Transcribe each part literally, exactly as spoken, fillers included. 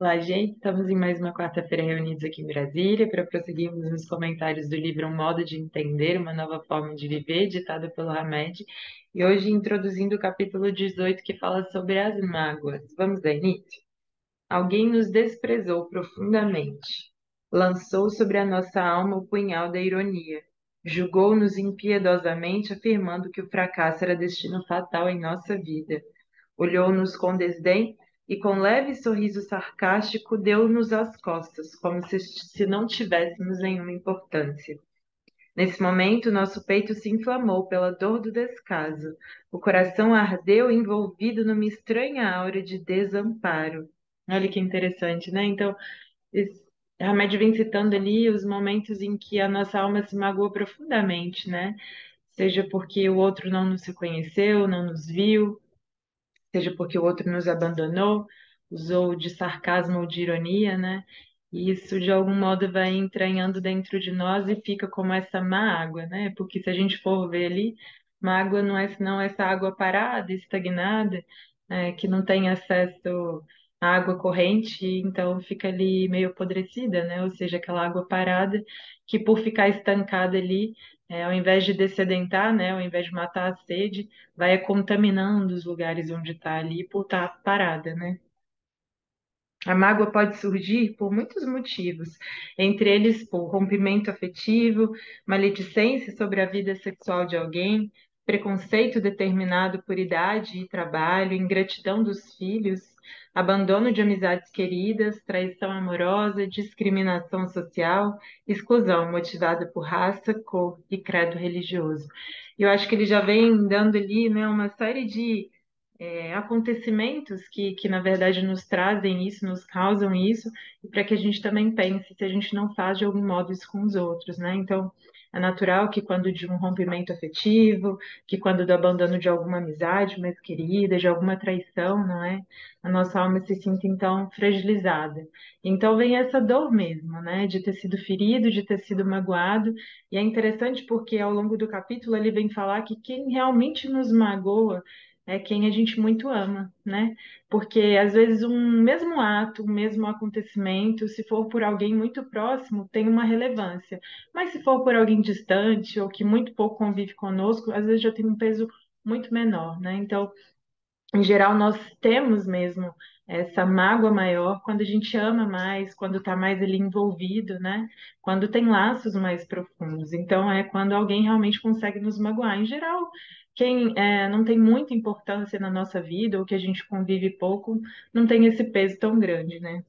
Olá, gente. Estamos em mais uma quarta-feira reunidos aqui em Brasília para prosseguirmos nos comentários do livro Um Modo de Entender, Uma Nova Forma de Viver, ditado pelo Hamed. E hoje introduzindo o capítulo dezoito, que fala sobre as mágoas. Vamos dar início? Alguém nos desprezou profundamente. Lançou sobre a nossa alma o punhal da ironia. Julgou-nos impiedosamente, afirmando que o fracasso era destino fatal em nossa vida. Olhou-nos com desdém e, com leve sorriso sarcástico, deu-nos as costas, como se, se não tivéssemos nenhuma importância. Nesse momento, nosso peito se inflamou pela dor do descaso. O coração ardeu envolvido numa estranha aura de desamparo. Olha que interessante, né? Então, esse- Hamed vem citando ali os momentos em que a nossa alma se magoou profundamente, né? Seja porque o outro não nos reconheceu, não nos viu, seja porque o outro nos abandonou, usou de sarcasmo ou de ironia, né? E isso de algum modo vai entranhando dentro de nós e fica como essa má água, né? Porque se a gente for ver ali, má água não é senão essa água parada, estagnada, é, que não tem acesso à água corrente, então fica ali meio apodrecida, né? Ou seja, aquela água parada que por ficar estancada ali, é, ao invés de dessedentar, né? Ao invés de matar a sede, vai contaminando os lugares onde está ali por estar parada, né? A mágoa pode surgir por muitos motivos, entre eles por rompimento afetivo, maledicência sobre a vida sexual de alguém, preconceito determinado por idade e trabalho, ingratidão dos filhos, abandono de amizades queridas, traição amorosa, discriminação social, exclusão motivada por raça, cor e credo religioso. Eu acho que ele já vem dando ali, né, uma série de é, acontecimentos que, que, na verdade, nos trazem isso, nos causam isso, e para que a gente também pense se a gente não faz de algum modo isso com os outros, né? Então, é natural que quando de um rompimento afetivo, que quando do abandono de alguma amizade mais querida, de alguma traição, não é? A nossa alma se sinta, então, fragilizada. Então, vem essa dor mesmo, né? De ter sido ferido, de ter sido magoado, e é interessante porque ao longo do capítulo ele vem falar que quem realmente nos magoa é quem a gente muito ama, né? Porque às vezes um mesmo ato, um mesmo acontecimento, se for por alguém muito próximo, tem uma relevância. Mas se for por alguém distante ou que muito pouco convive conosco, às vezes já tem um peso muito menor, né? Então, em geral, nós temos mesmo essa mágoa maior quando a gente ama mais, quando está mais ali envolvido, né? Quando tem laços mais profundos. Então, é quando alguém realmente consegue nos magoar. Em geral, quem é, não tem muita importância na nossa vida ou que a gente convive pouco, não tem esse peso tão grande, né?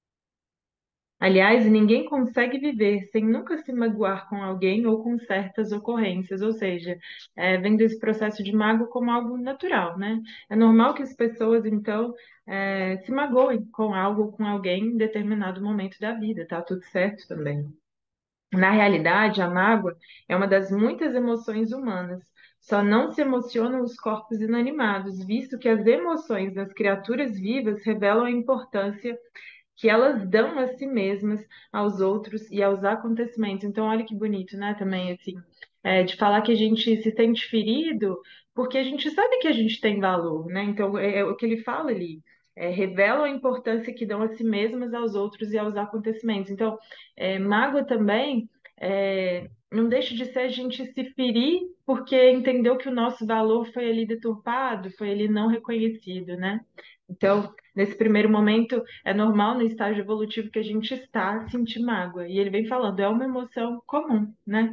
Aliás, ninguém consegue viver sem nunca se magoar com alguém ou com certas ocorrências, ou seja, é, vendo esse processo de mágoa como algo natural, né? É normal que as pessoas, então, é, se magoem com algo ou com alguém em determinado momento da vida, tá tudo certo também. Na realidade, a mágoa é uma das muitas emoções humanas. Só não se emocionam os corpos inanimados, visto que as emoções das criaturas vivas revelam a importância que elas dão a si mesmas, aos outros e aos acontecimentos. Então, olha que bonito, né? Também, assim, é, de falar que a gente se sente ferido, porque a gente sabe que a gente tem valor, né? Então, é, é o que ele fala ali. É, revelam a importância que dão a si mesmas, aos outros e aos acontecimentos. Então, é, mágoa também é, não deixa de ser a gente se ferir porque entendeu que o nosso valor foi ali deturpado, foi ali não reconhecido, né? Então, nesse primeiro momento, é normal no estágio evolutivo que a gente está sentir mágoa. E ele vem falando, é uma emoção comum, né?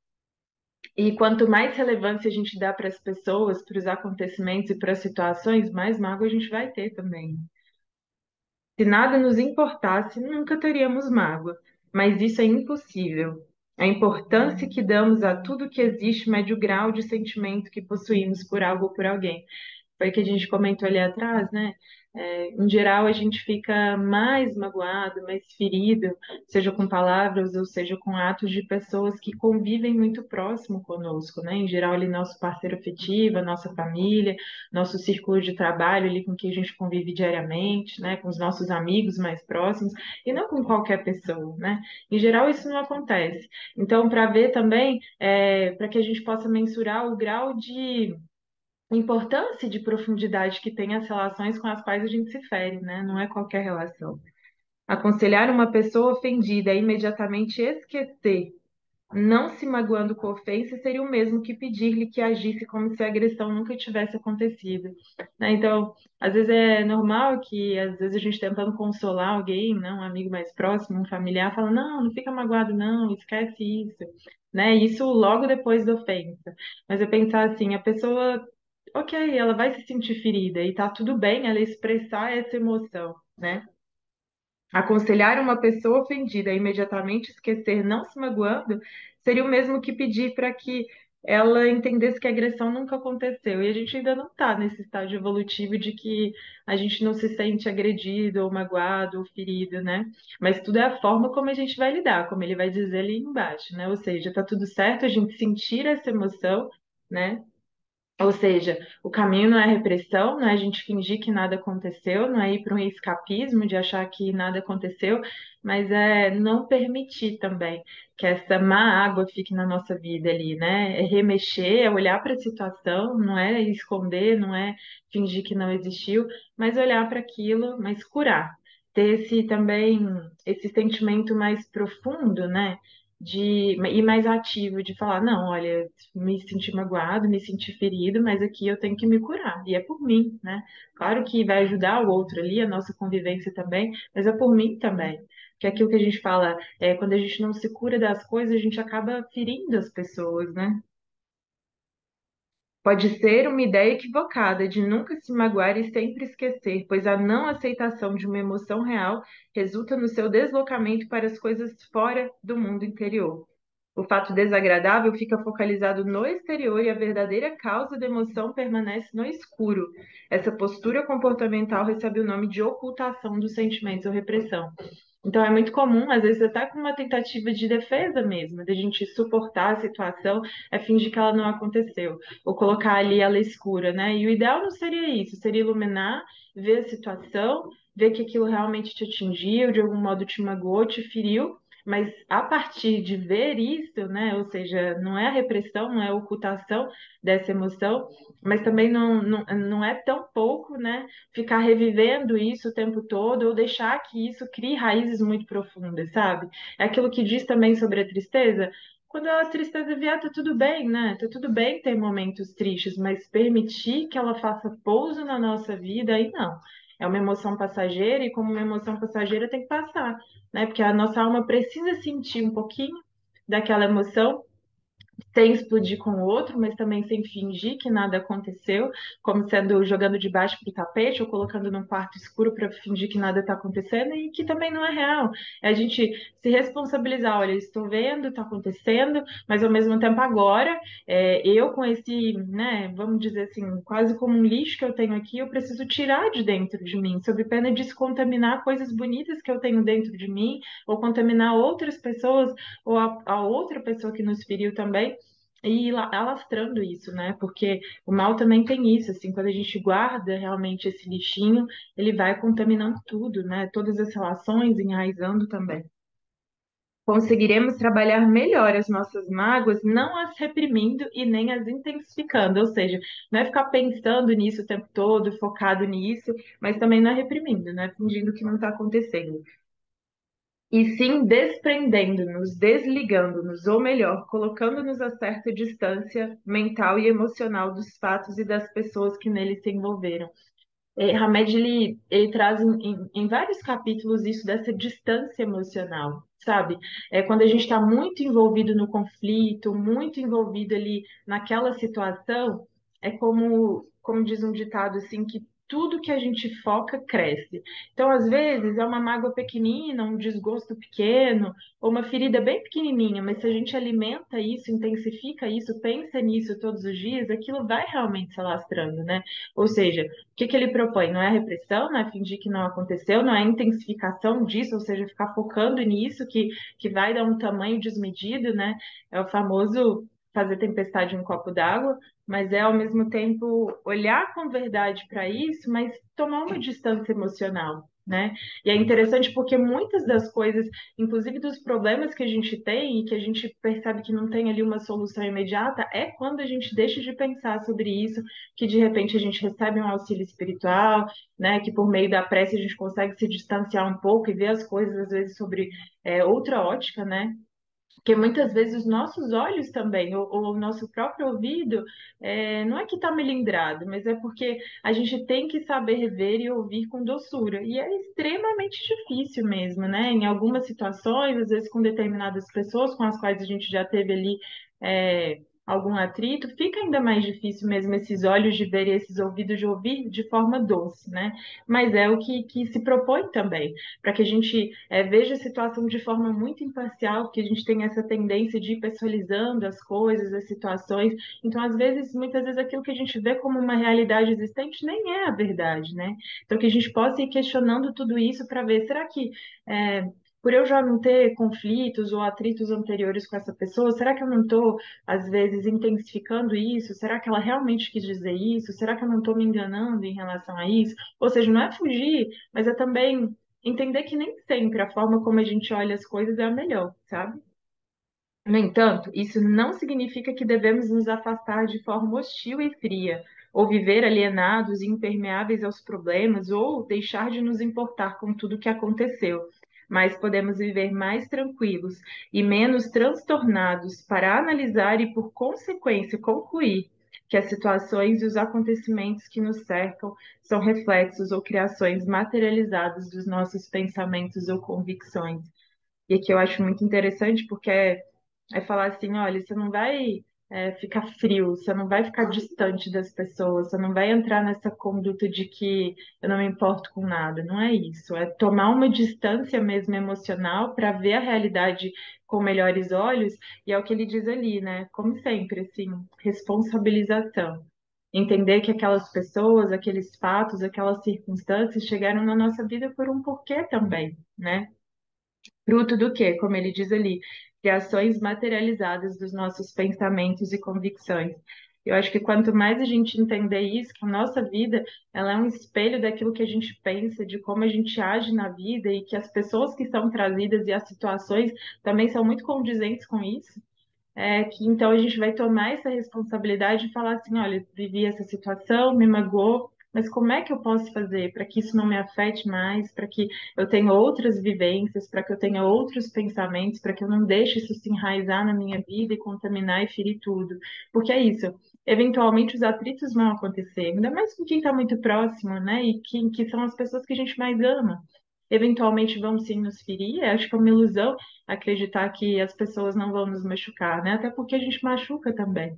E quanto mais relevância a gente dá para as pessoas, para os acontecimentos e para as situações, mais mágoa a gente vai ter também. Se nada nos importasse, nunca teríamos mágoa. Mas isso é impossível. A importância que damos a tudo que existe mede o grau de sentimento que possuímos por algo ou por alguém. Foi o que a gente comentou ali atrás, né? É, em geral, a gente fica mais magoado, mais ferido, seja com palavras ou seja com atos de pessoas que convivem muito próximo conosco, né? Em geral, ali nosso parceiro afetivo, a nossa família, nosso círculo de trabalho ali com quem a gente convive diariamente, né? Com os nossos amigos mais próximos, e não com qualquer pessoa, né? Em geral, isso não acontece. Então, para ver também, é, para que a gente possa mensurar o grau de importância e de profundidade que tem as relações com as quais a gente se fere, né? Não é qualquer relação. Aconselhar uma pessoa ofendida a imediatamente esquecer, não se magoando com a ofensa, seria o mesmo que pedir-lhe que agisse como se a agressão nunca tivesse acontecido, né? Então, às vezes é normal que, às vezes, a gente tentando consolar alguém, né, um amigo mais próximo, um familiar, fala, não, não fica magoado, não, esquece isso, né? Isso logo depois da ofensa. Mas eu pensar assim, a pessoa, ok, ela vai se sentir ferida e tá tudo bem ela expressar essa emoção, né? Aconselhar uma pessoa ofendida a imediatamente esquecer, não se magoando, seria o mesmo que pedir para que ela entendesse que a agressão nunca aconteceu. E a gente ainda não está nesse estágio evolutivo de que a gente não se sente agredido, ou magoado, ou ferido, né? Mas tudo é a forma como a gente vai lidar, como ele vai dizer ali embaixo, né? Ou seja, tá tudo certo a gente sentir essa emoção, né? Ou seja, o caminho não é repressão, não é a gente fingir que nada aconteceu, não é ir para um escapismo de achar que nada aconteceu, mas é não permitir também que essa má água fique na nossa vida ali, né? É remexer, é olhar para a situação, não é esconder, não é fingir que não existiu, mas olhar para aquilo, mas curar. Ter esse também, esse sentimento mais profundo, né? De, e mais ativo, de falar, não, olha, me senti magoado, me senti ferido, mas aqui eu tenho que me curar, e é por mim, né? Claro que vai ajudar o outro ali, a nossa convivência também, mas é por mim também. Que é aquilo que a gente fala, é, quando a gente não se cura das coisas, a gente acaba ferindo as pessoas, né? Pode ser uma ideia equivocada de nunca se magoar e sempre esquecer, pois a não aceitação de uma emoção real resulta no seu deslocamento para as coisas fora do mundo interior. O fato desagradável fica focalizado no exterior e a verdadeira causa da emoção permanece no escuro. Essa postura comportamental recebe o nome de ocultação dos sentimentos ou repressão. Então, é muito comum, às vezes, até com uma tentativa de defesa mesmo, de a gente suportar a situação, é fingir que ela não aconteceu, ou colocar ali ela escura, né? E o ideal não seria isso, seria iluminar, ver a situação, ver que aquilo realmente te atingiu, de algum modo te magoou, te feriu, mas a partir de ver isso, né? Ou seja, não é a repressão, não é a ocultação dessa emoção, mas também não, não, não é tão pouco, né? Ficar revivendo isso o tempo todo ou deixar que isso crie raízes muito profundas, sabe? É aquilo que diz também sobre a tristeza. Quando a tristeza vier, tá tudo bem, né? Tá tudo bem ter momentos tristes, mas permitir que ela faça pouso na nossa vida, aí não. É uma emoção passageira e como uma emoção passageira tem que passar, né? Porque a nossa alma precisa sentir um pouquinho daquela emoção sem explodir com o outro, mas também sem fingir que nada aconteceu, como sendo jogando de baixo para o tapete ou colocando num quarto escuro para fingir que nada está acontecendo e que também não é real. É a gente se responsabilizar, olha, estou vendo, está acontecendo, mas ao mesmo tempo agora, é, eu com esse, né, vamos dizer assim, quase como um lixo que eu tenho aqui, eu preciso tirar de dentro de mim, sob pena de se contaminar coisas bonitas que eu tenho dentro de mim, ou contaminar outras pessoas, ou a, a outra pessoa que nos feriu também e ir la- alastrando isso, né? Porque o mal também tem isso, assim, quando a gente guarda realmente esse lixinho, ele vai contaminando tudo, né? Todas as relações, enraizando também. Conseguiremos trabalhar melhor as nossas mágoas, não as reprimindo e nem as intensificando, ou seja, não é ficar pensando nisso o tempo todo, focado nisso, mas também não é reprimindo, né? Fingindo que não está acontecendo. E sim desprendendo-nos, desligando-nos, ou melhor, colocando-nos a certa distância mental e emocional dos fatos e das pessoas que neles se envolveram. É, Hamed, ele, ele traz em, em, em vários capítulos isso dessa distância emocional, sabe? É quando a gente está muito envolvido no conflito, muito envolvido ali naquela situação, é como, como diz um ditado assim, que tudo que a gente foca cresce. Então, às vezes, é uma mágoa pequenina, um desgosto pequeno, ou uma ferida bem pequenininha, mas se a gente alimenta isso, intensifica isso, pensa nisso todos os dias, aquilo vai realmente se alastrando, né? Ou seja, o que que ele propõe? Não é repressão, não é fingir que não aconteceu, não é intensificação disso, ou seja, ficar focando nisso que, que vai dar um tamanho desmedido, né? É o famoso fazer tempestade em um copo d'água, mas é ao mesmo tempo olhar com verdade para isso, mas tomar uma distância emocional. né? E é interessante porque muitas das coisas, inclusive dos problemas que a gente tem e que a gente percebe que não tem ali uma solução imediata, é quando a gente deixa de pensar sobre isso, que de repente a gente recebe um auxílio espiritual, né? Que por meio da prece a gente consegue se distanciar um pouco e ver as coisas às vezes sobre é, outra ótica, né? Porque muitas vezes os nossos olhos também, ou, ou o nosso próprio ouvido, é, não é que está melindrado, mas é porque a gente tem que saber ver e ouvir com doçura. E é extremamente difícil mesmo, né? Em algumas situações, às vezes com determinadas pessoas com as quais a gente já teve ali. é, Algum atrito, fica ainda mais difícil mesmo esses olhos de ver e esses ouvidos de ouvir de forma doce, né? Mas é o que, que se propõe também para que a gente é, veja a situação de forma muito imparcial, porque a gente tem essa tendência de ir pessoalizando as coisas, as situações. Então, às vezes, muitas vezes aquilo que a gente vê como uma realidade existente nem é a verdade, né? Então, que a gente possa ir questionando tudo isso para ver, será que é, por eu já não ter conflitos ou atritos anteriores com essa pessoa, será que eu não estou, às vezes, intensificando isso? Será que ela realmente quis dizer isso? Será que eu não estou me enganando em relação a isso? Ou seja, não é fugir, mas é também entender que nem sempre a forma como a gente olha as coisas é a melhor, sabe? No entanto, isso não significa que devemos nos afastar de forma hostil e fria, ou viver alienados e impermeáveis aos problemas, ou deixar de nos importar com tudo o que aconteceu. Mas podemos viver mais tranquilos e menos transtornados para analisar e, por consequência, concluir que as situações e os acontecimentos que nos cercam são reflexos ou criações materializadas dos nossos pensamentos ou convicções. E aqui eu acho muito interessante porque é, é falar assim, olha, você não vai é, ficar frio, você não vai ficar distante das pessoas, você não vai entrar nessa conduta de que eu não me importo com nada. Não é isso. É tomar uma distância mesmo emocional para ver a realidade com melhores olhos, e é o que ele diz ali, né? Como sempre, assim, responsabilização. Entender que aquelas pessoas, aqueles fatos, aquelas circunstâncias chegaram na nossa vida por um porquê também, né? Fruto do quê? Como ele diz ali, criações materializadas dos nossos pensamentos e convicções. Eu acho que quanto mais a gente entender isso, que a nossa vida, ela é um espelho daquilo que a gente pensa, de como a gente age na vida e que as pessoas que são trazidas e as situações também são muito condizentes com isso, é que então a gente vai tomar essa responsabilidade e falar assim, olha, vivi essa situação, me magoou, mas como é que eu posso fazer para que isso não me afete mais, para que eu tenha outras vivências, para que eu tenha outros pensamentos, para que eu não deixe isso se enraizar na minha vida e contaminar e ferir tudo? Porque é isso. Eventualmente os atritos vão acontecer, ainda mais com quem está muito próximo, né? E que, que são as pessoas que a gente mais ama. Eventualmente vão sim nos ferir, acho que é uma ilusão acreditar que as pessoas não vão nos machucar, né? Até porque a gente machuca também.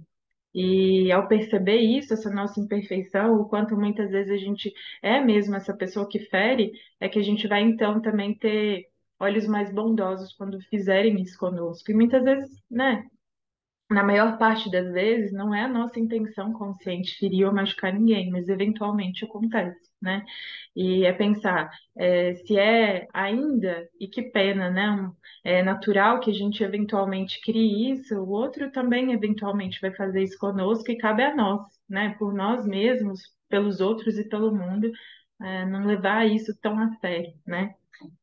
E ao perceber isso, essa nossa imperfeição, o quanto muitas vezes a gente é mesmo essa pessoa que fere, é que a gente vai então também ter olhos mais bondosos quando fizerem isso conosco. E muitas vezes, né? Na maior parte das vezes, não é a nossa intenção consciente ferir ou machucar ninguém, mas eventualmente acontece, né? E é pensar é, se é ainda, e que pena, né? Um- é natural que a gente eventualmente crie isso, o outro também eventualmente vai fazer isso conosco e cabe a nós, né? Por nós mesmos, pelos outros e pelo mundo, é, não levar isso tão a sério, né?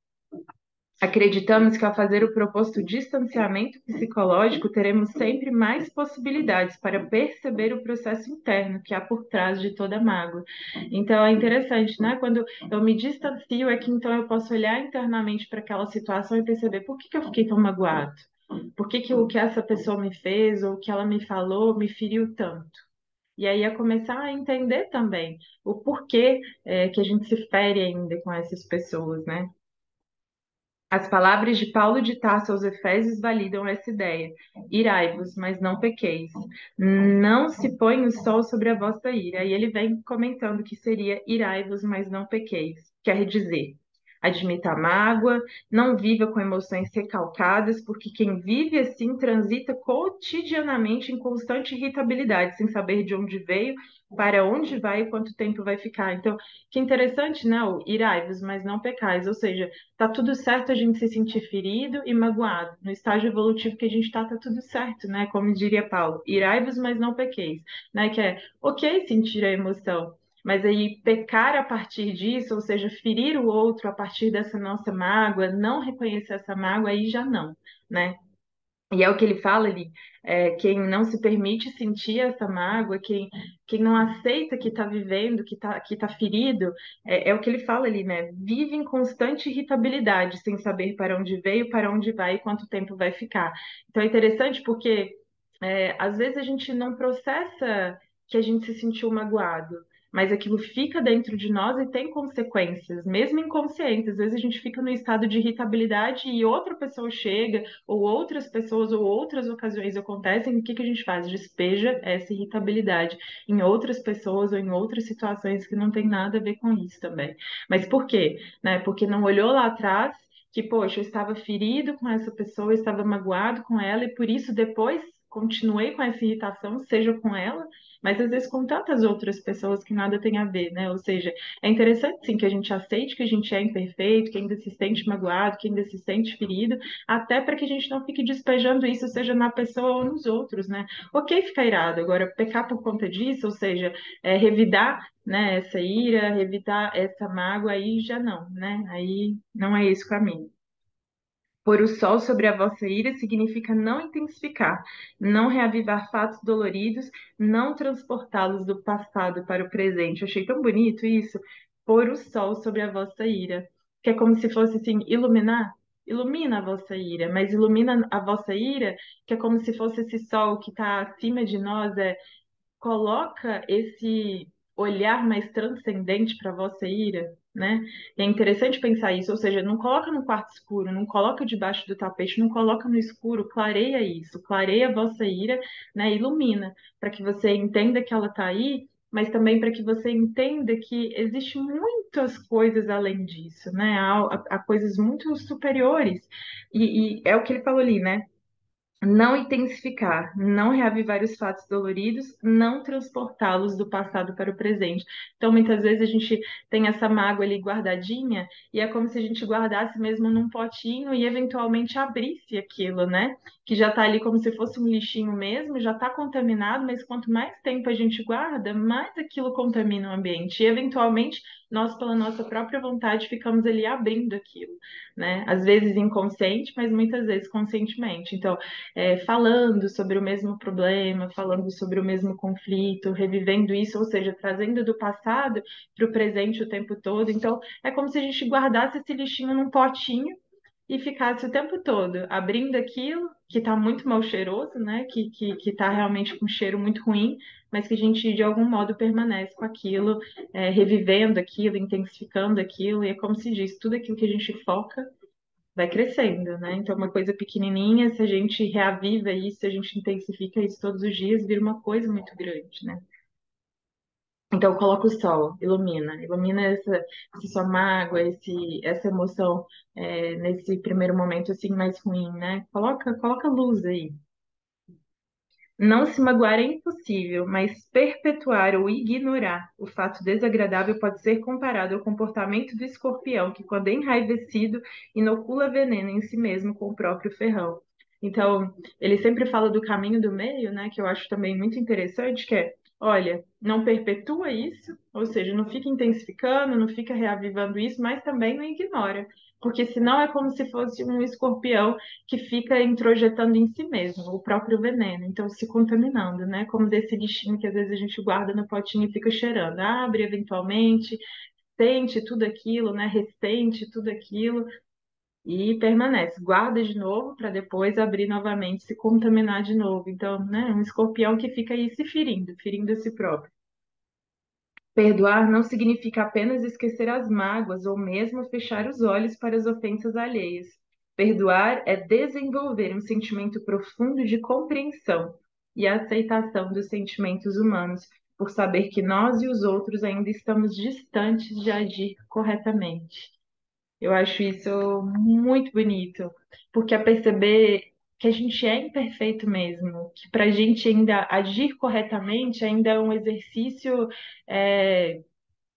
Acreditamos que ao fazer o proposto distanciamento psicológico, teremos sempre mais possibilidades para perceber o processo interno que há por trás de toda mágoa. Então é interessante, né? Quando eu me distancio, é que então eu posso olhar internamente para aquela situação e perceber por que que eu fiquei tão magoado? Por que que o que essa pessoa me fez ou o que ela me falou me feriu tanto? E aí é começar a entender também o porquê é, que a gente se fere ainda com essas pessoas, né? As palavras de Paulo de Tarso aos Efésios validam essa ideia. Irai-vos, mas não pequeis. Não se põe o sol sobre a vossa ira. E ele vem comentando que seria irai-vos, mas não pequeis. Quer dizer, admita a mágoa, não viva com emoções recalcadas, porque quem vive assim transita cotidianamente em constante irritabilidade, sem saber de onde veio, para onde vai e quanto tempo vai ficar. Então, que interessante, né? O irai-vos, mas não pecais. Ou seja, tá tudo certo a gente se sentir ferido e magoado. No estágio evolutivo que a gente tá, tá tudo certo, né? Como diria Paulo, irai-vos, mas não pequeis, né? Que é ok sentir a emoção, Mas aí pecar a partir disso, ou seja, ferir o outro a partir dessa nossa mágoa, não reconhecer essa mágoa, aí já não, né? E é o que ele fala ali, é, quem não se permite sentir essa mágoa, quem, quem não aceita que está vivendo, que está que tá ferido, é, é o que ele fala ali, né? Vive em constante irritabilidade, sem saber para onde veio, para onde vai e quanto tempo vai ficar. Então é interessante porque é, às vezes a gente não processa que a gente se sentiu magoado, mas aquilo fica dentro de nós e tem consequências, mesmo inconscientes. Às vezes a gente fica no estado de irritabilidade e outra pessoa chega ou outras pessoas ou outras ocasiões acontecem, o que que a gente faz? Despeja essa irritabilidade em outras pessoas ou em outras situações que não tem nada a ver com isso também. Mas por quê? Né? Porque não olhou lá atrás que, poxa, eu estava ferido com essa pessoa, eu estava magoado com ela e por isso depois continuei com essa irritação, seja com ela, mas às vezes com tantas outras pessoas que nada tem a ver, né? Ou seja, é interessante sim que a gente aceite que a gente é imperfeito, que ainda se sente magoado, que ainda se sente ferido, até para que a gente não fique despejando isso, seja na pessoa ou nos outros, né? Ok ficar irado, agora pecar por conta disso, ou seja, é, revidar, né, essa ira, revidar essa mágoa, aí já não, né? Aí não é esse o caminho. Pôr o sol sobre a vossa ira significa não intensificar, não reavivar fatos doloridos, não transportá-los do passado para o presente. Eu achei tão bonito isso. Pôr o sol sobre a vossa ira, que é como se fosse assim, iluminar. Ilumina a vossa ira, mas ilumina a vossa ira, que é como se fosse esse sol que está acima de nós, é coloca esse olhar mais transcendente para a vossa ira, né? E é interessante pensar isso, ou seja, não coloca no quarto escuro, não coloca debaixo do tapete, não coloca no escuro, clareia isso, clareia a vossa ira, né? Ilumina, para que você entenda que ela está aí, mas também para que você entenda que existem muitas coisas além disso, né? Há, há coisas muito superiores. E, e é o que ele falou ali, né? Não intensificar, não reavivar os fatos doloridos, não transportá-los do passado para o presente. Então, muitas vezes a gente tem essa mágoa ali guardadinha e é como se a gente guardasse mesmo num potinho e eventualmente abrisse aquilo, né? Que já está ali como se fosse um lixinho mesmo, já está contaminado, mas quanto mais tempo a gente guarda, mais aquilo contamina o ambiente. E eventualmente nós, pela nossa própria vontade, ficamos ali abrindo aquilo, né? Às vezes inconsciente, mas muitas vezes conscientemente. Então, é, falando sobre o mesmo problema, falando sobre o mesmo conflito, revivendo isso, ou seja, trazendo do passado para o presente o tempo todo. Então, é como se a gente guardasse esse lixinho num potinho e ficasse o tempo todo abrindo aquilo que está muito mal cheiroso, né? Que, que, que está realmente com um cheiro muito ruim, mas que a gente de algum modo permanece com aquilo, é, revivendo aquilo, intensificando aquilo, e é como se diz, tudo aquilo que a gente foca vai crescendo, né? Então, uma coisa pequenininha, se a gente reaviva isso, se a gente intensifica isso todos os dias, vira uma coisa muito grande, né? Então, coloca o sol, ilumina, ilumina essa, essa sua mágoa, esse, essa emoção é, nesse primeiro momento assim mais ruim, né? Coloca, coloca luz aí. Não se magoar é impossível, mas perpetuar ou ignorar o fato desagradável pode ser comparado ao comportamento do escorpião, que, quando enraivecido, inocula veneno em si mesmo com o próprio ferrão. Então, ele sempre fala do caminho do meio, né, que eu acho também muito interessante, que é, olha, não perpetua isso, ou seja, não fica intensificando, não fica reavivando isso, mas também não ignora, porque senão é como se fosse um escorpião que fica introjetando em si mesmo o próprio veneno, então se contaminando, né? Como desse lixinho que às vezes a gente guarda no potinho e fica cheirando. Abre eventualmente, sente tudo aquilo, né? Ressente tudo aquilo e permanece. Guarda de novo para depois abrir novamente, se contaminar de novo. Então, né? Um escorpião que fica aí se ferindo, ferindo a si próprio. Perdoar não significa apenas esquecer as mágoas ou mesmo fechar os olhos para as ofensas alheias. Perdoar é desenvolver um sentimento profundo de compreensão e aceitação dos sentimentos humanos, por saber que nós e os outros ainda estamos distantes de agir corretamente. Eu acho isso muito bonito, porque é perceber que a gente é imperfeito mesmo, que para a gente ainda agir corretamente ainda é um exercício. é,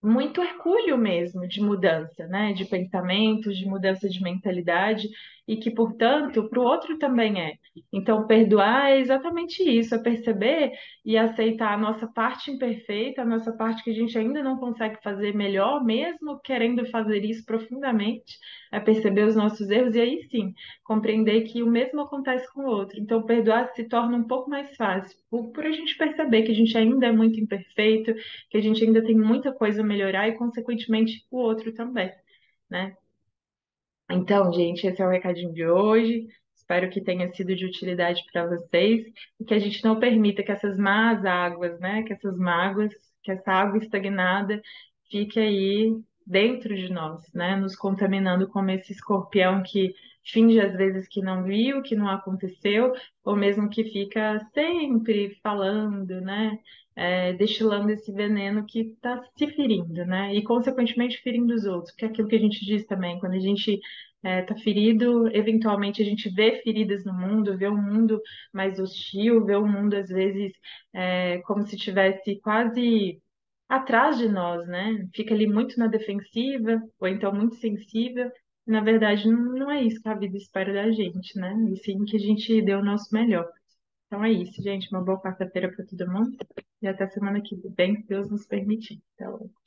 muito hercúleo mesmo de mudança, né? De pensamentos, de mudança de mentalidade, e que, portanto, para o outro também é. Então, perdoar é exatamente isso, é perceber e aceitar a nossa parte imperfeita, a nossa parte que a gente ainda não consegue fazer melhor, mesmo querendo fazer isso profundamente, é perceber os nossos erros e aí sim, compreender que o mesmo acontece com o outro. Então, perdoar se torna um pouco mais fácil, por, por a gente perceber que a gente ainda é muito imperfeito, que a gente ainda tem muita coisa a melhorar e, consequentemente, o outro também, né? Então, gente, esse é o recadinho de hoje. Espero que tenha sido de utilidade para vocês e que a gente não permita que essas más águas, né, que essas mágoas, que essa água estagnada fique aí dentro de nós, né, nos contaminando como esse escorpião que finge às vezes que não viu, que não aconteceu, ou mesmo que fica sempre falando, né, é, destilando esse veneno que está se ferindo, né, e consequentemente ferindo os outros, porque é aquilo que a gente diz também, quando a gente está ferido, eventualmente a gente vê feridas no mundo, vê um mundo mais hostil, vê um mundo às vezes é, como se tivesse quase atrás de nós, né? Fica ali muito na defensiva, ou então muito sensível. Na verdade, não, não é isso que a vida espera da gente, né? E sim que a gente dê o nosso melhor. Então é isso, gente. Uma boa quarta-feira para todo mundo. E até semana que vem, se Deus nos permitir. Até logo.